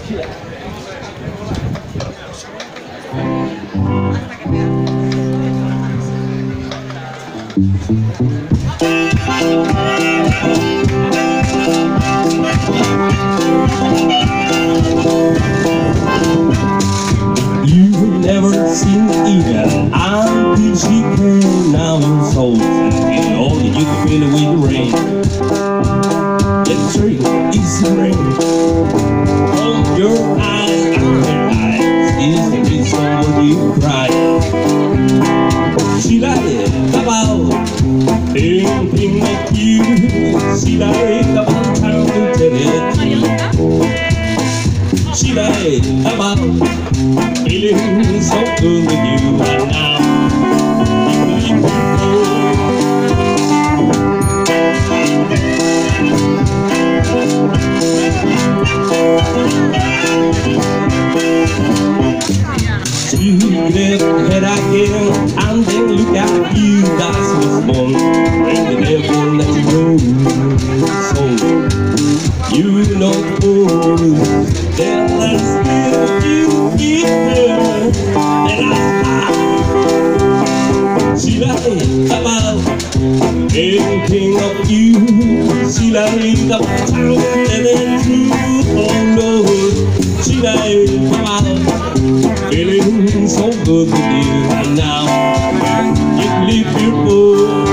You've never seen either until she came. Now you're so and all you can feel it with the rain. Let's drink, it's the rain. From your eyes, her eyes is the reason when you cry. She lied about thinking of you. She lied about time to tell it. She lied about feeling so good with you, and now you leave me You get head again, and then look at you. That's what's born when the devil let you go. So you know the fool. Then let's give you her. Then she lied about thinking of you. She lied about telling truth. Oh Lord, she lied about feeling so good with you, and now you leave your boy.